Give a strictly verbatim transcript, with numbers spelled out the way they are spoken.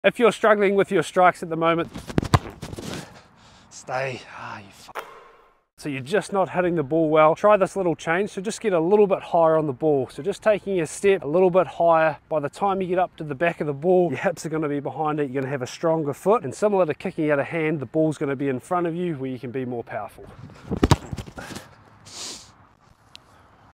If you're struggling with your strikes at the moment, stay. Ah, you f so you're just not hitting the ball well, try this little change. So just get a little bit higher on the ball. So just taking a step a little bit higher. By the time you get up to the back of the ball, your hips are going to be behind it. You're going to have a stronger foot. And similar to kicking out a hand, the ball's going to be in front of you where you can be more powerful.